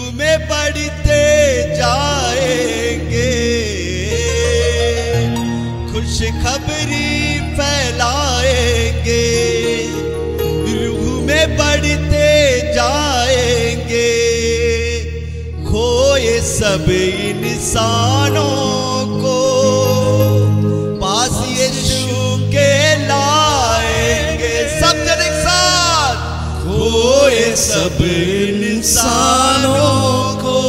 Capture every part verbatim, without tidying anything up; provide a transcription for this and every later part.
में बढ़ते जाएंगे, खुशखबरी फैलाएंगे, रूह में बढ़ते जाएंगे, खोए सब इंसानों को पास यीशु के लाएंगे। सब जन एक साथ, खोए सब इंसानों को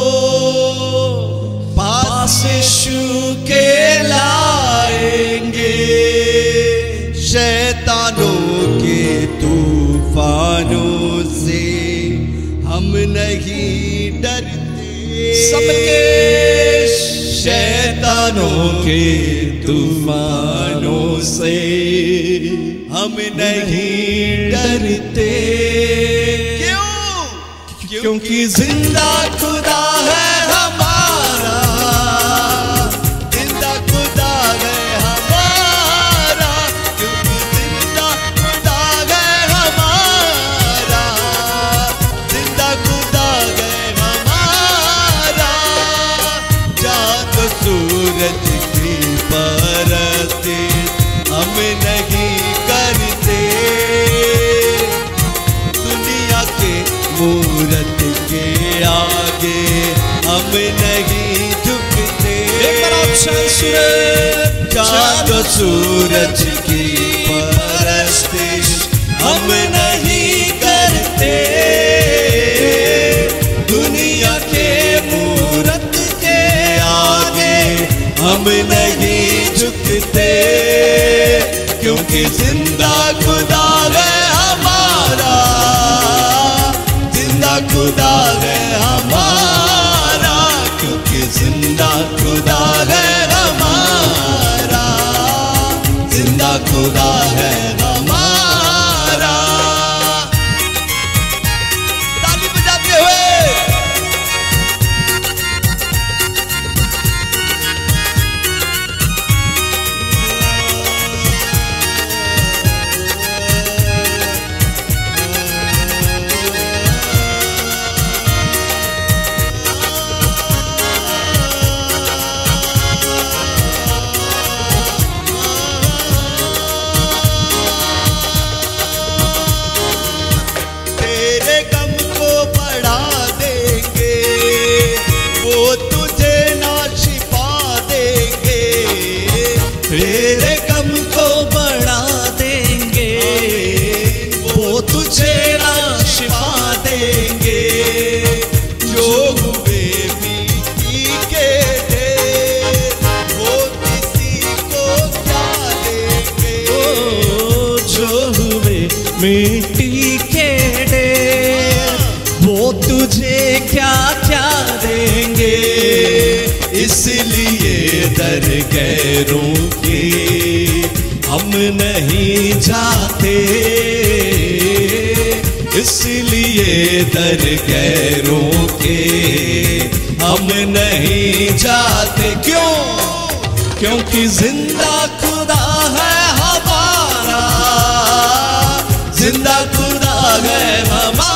पास यीशु के लाएंगे। शैतानों के तूफानों से हम नहीं डरते, सबके शैतानों के तूफानों से हम नहीं डरते। क्यों? क्योंकि जिंदा खुदा है हमारा, जिंदा खुदा है हमारा, क्योंकि जिंदा खुदा है हमारा, जिंदा खुदा है हमारा। चांद सूरज की परस्ती हम नहीं करते, दुनिया के मूरत के आगे हम नहीं झुकते। चांद सूरज की परस्ती हम नहीं करते, दुनिया के मूरत के आगे हम नहीं झुकते। क्योंकि जिंदा खुदा है हमारा, जिंदा खुदा है हमारा, क्योंकि जिंदा खुदा है हमारा, जिंदा खुदा है हमारा। ताली बजाते हुए तेरे गम को बढ़ा देंगे, वो तुझे ना शिफा देंगे। जो हुए मिट्टी के ढेर, वो किसी को क्या देंगे। ओ, जो हुए मिट्टी के ढेर, वो तुझे क्या क्या देंगे। इसलिए दर गैरों के हम नहीं जाते, इसलिए दर गैरों के हम नहीं जाते। क्यों? क्योंकि जिंदा खुदा है हमारा, जिंदा खुदा है हमारा,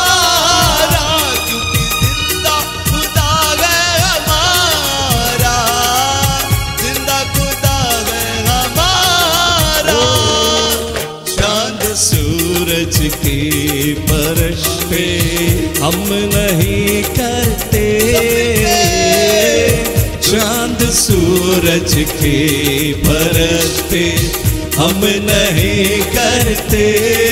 सूरज की परश पे हम नहीं करते। चांद सूरज की परश पे हम नहीं करते,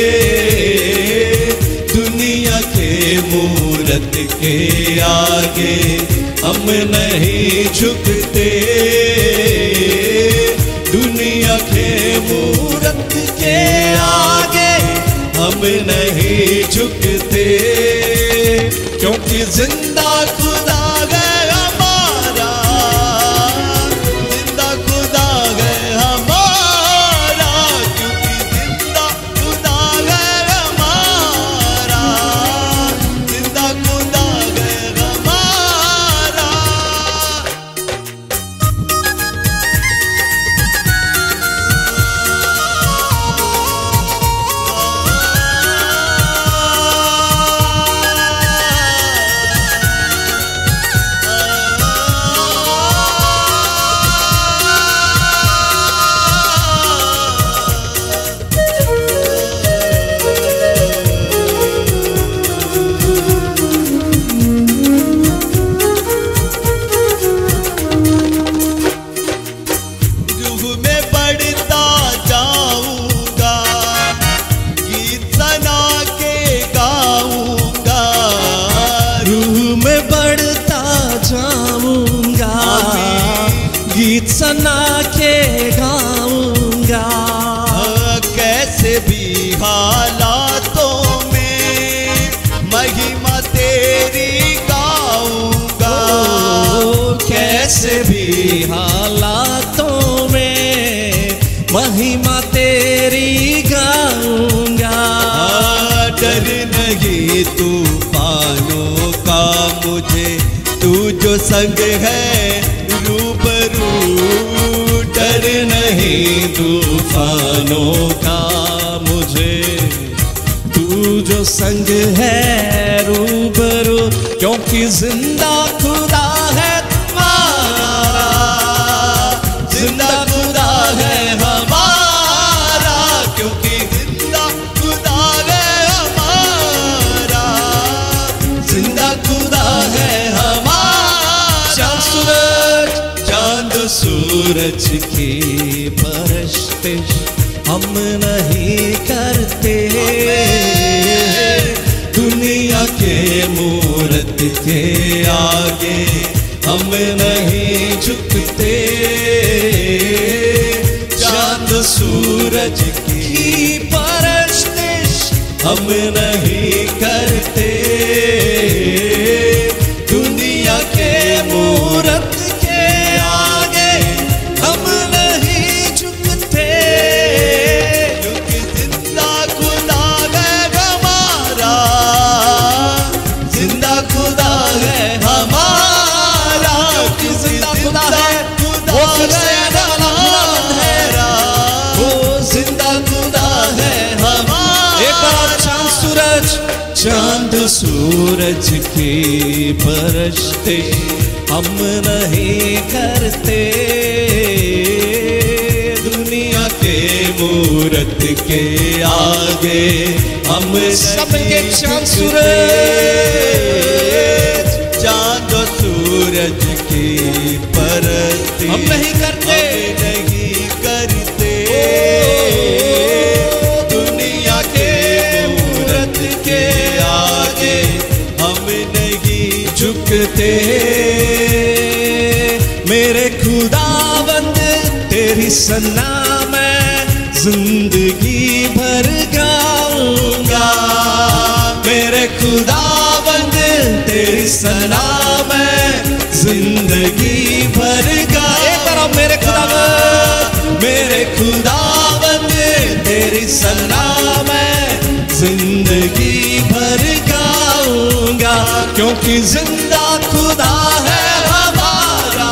दुनिया के मूरत के आगे हम नहीं झुकते, दुनिया के मूरत के आगे हम नहीं झुकते। क्योंकि जिंदा खुदा है हमारा, जिंदा खुदा है हमारा, क्योंकि जिंदा खुदा है हमारा, जिंदा खुदा है हमारा। गीत सना के गाऊंगा, कैसे भी हालातों में महिमा तेरी गाऊंगा, कैसे भी हालातों में महिमा तेरी गाऊंगा। डर नहीं तूफानों का मुझे, तू जो संग है रूबरू। डर नहीं तूफानों का मुझे, तू जो संग है रूबरू, क्योंकि जिंदा खुदा है तुम्हारा, जिंदा खुदा है हमारा, क्योंकि जिंदा खुदा है हमारा, जिंदा खुदा है हमारा। चांद सूरज चांद सूरज की परस्तिश हम नहीं करते, दुनिया के मूरत के आगे हम नहीं झुकते। चांद सूरज की परस्तिश हम नहीं करते, दुनिया के मूरत के आगे हम नहीं झुकते, क्योंकि जिंदा खुदा है हमारा, जिंदा खुदा है हमारा, जिंदा खुदा है खुदा वो फिर से है हमारा, वो जिंदा खुदा है हमारा। एक बार चांद सूरज चांद सूरज की परस्तिश हम नहीं करते, दुनिया के मूरत के आगे हम सबके चांद सूरज चांद सूरज की परस्तिश हम नहीं करते, नहीं करते, दुनिया के मूरत के आगे हम नहीं झुकते। मेरे खुदावंद तेरी सना मैं जिंदगी भर गाऊंगा, मेरे खुदावंद तेरी सना मैं जिंदगी भर गाऊंगा। मेरे खुदावंद मेरे खुदावंद तेरी सना मैं जिंदगी भर गाऊंगा, क्योंकि जिंदा खुदा है हमारा,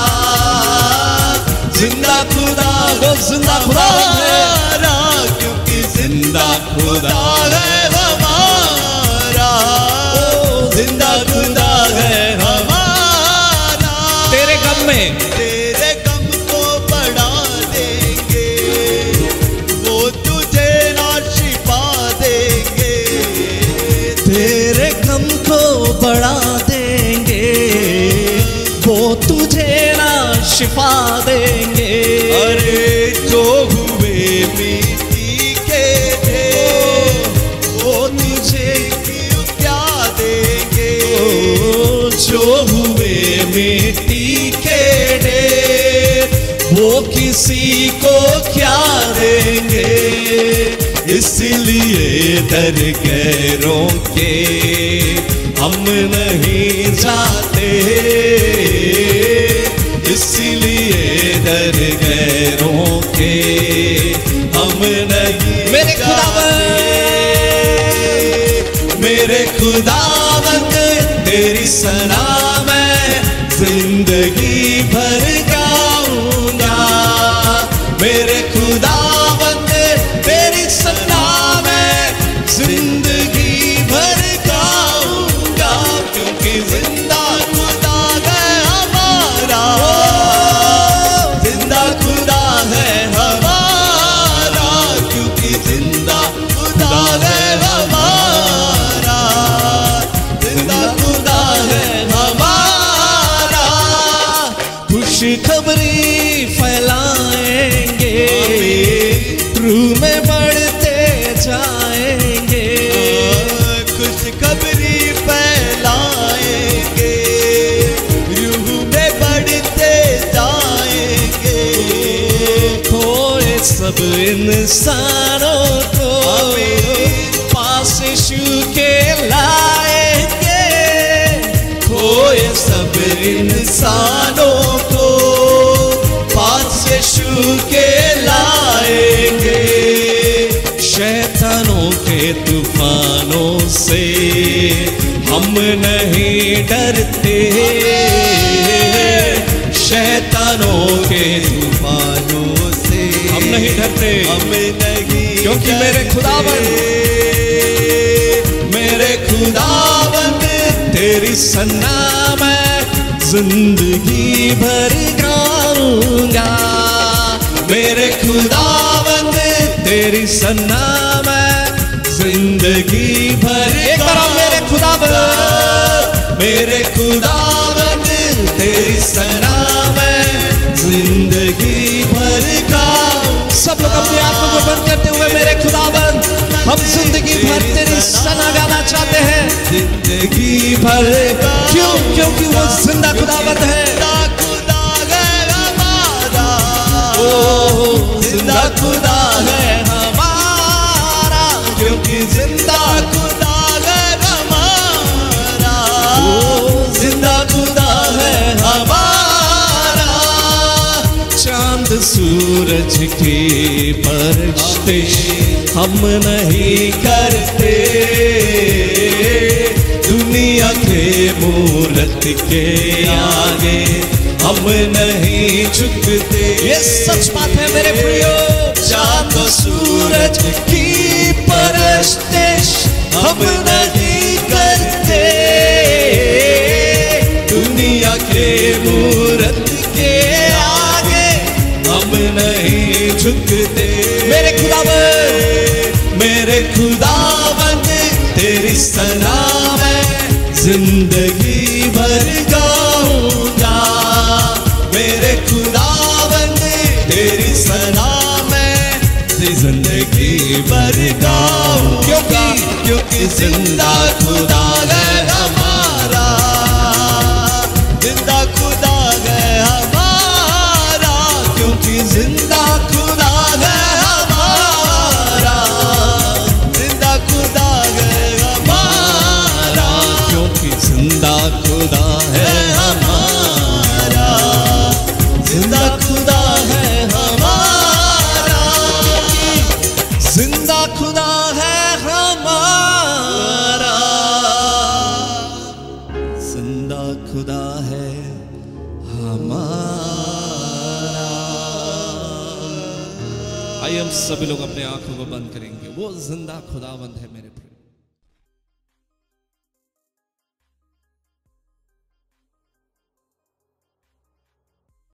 जिंदा खुदा वो जिंदा खुदा हमारा, क्योंकि जिंदा खुदा है हमारा, जिंदा खुदा है हमारा। तेरे गम में तेरे गम को बढ़ा देंगे, वो तुझे ना शिफा देंगे, तेरे गम को बढ़ा देंगे, वो तुझे ना शिफा देंगे। अरे जो हुए मिट्टी के थे, वो तुझे क्यों क्या देंगे, जो हुए मिट्टी के ढेर, वो किसी को क्या देंगे। इसलिए डर गैरों के हम नहीं जाते, इसलिए डर गैरों के हम नहीं मेरे खुदावंद मेरे खुदावंद तेरी सना मैं जिंदगी भर गाऊंगा, मेरे खुदावंद तेरी सना मैं जिंदगी भर गाऊंगा, क्योंकि जिंदा खुदा है हमारा, जिंदा खुदा है हमारा, क्योंकि जिंदा खुदा है हमारा, जिंदा खुदा है हमारा। खुशखबरी फैलाएंगे, रूह में बढ़ते जाएंगे, खुशखबरी फैलाएंगे, रूह में बढ़ते जाएंगे, सब इंसानों को पास यीशु के लाएंगे, खोए सब इंसानों को पास यीशु के लाएंगे। शैतानों के तूफानों से हम नहीं डरते, शैतानों के तूफानों से हम नहीं डरते, हम नहीं, क्योंकि मेरे खुदावंद मेरे खुदावंद तेरी सन्ना मैं जिंदगी भर गाऊंगा। मेरे खुदावंद तेरी सन्ना मैं जिंदगी भर, एक बार आप मेरे खुदावंद, मेरे खुदावंद तेरी सन्ना मैं जिंदगी भर गाऊं। सब लोग अपनी आंखों को बंद करते हुए मेरे खुदावंद हम जिंदगी भर तेरी सना गाना चाहते हैं, जिंदगी भर। क्यों? क्योंकि वो जिंदा खुदावंद है। खुदा है हमारा, ओ जिंदा खुदा है हमारा, क्योंकि जिंदा खुदा है हमारा, ओ जिंदा खुदा है हमारा। चांद सूरज की परस्तिश हम नहीं करते, दुनिया के मूरत के आगे हम नहीं झुकते। ये सच बात है मेरे प्रियो। चांद सूरज की परस्तिश हम नहीं करते, दुनिया के मूरत के आगे हम नहीं झुकते। मेरे खुदावंद मेरे खुदावंद तेरी सना मैं जिंदगी भर गाऊंगा। मेरे खुदावंद तेरी सना मैं जिंदगी भर गाऊंगा, क्योंकि क्योंकि जिंदा खुदा है हमारा, जिंदा खुदा है हमारा, क्योंकि जिंदा खुदा है हमारा, जिंदा खुदा है हमारा, क्योंकि जिंदा खुदा है हमारा, जिंदा खुदा है हमारा, जिंदा खुदा है हमारा, जिंदा खुदा है हमारा। आइए हम सभी लोग अपने आंखों को बंद करेंगे। वो जिंदा खुदावंद है मेरे प्रिय।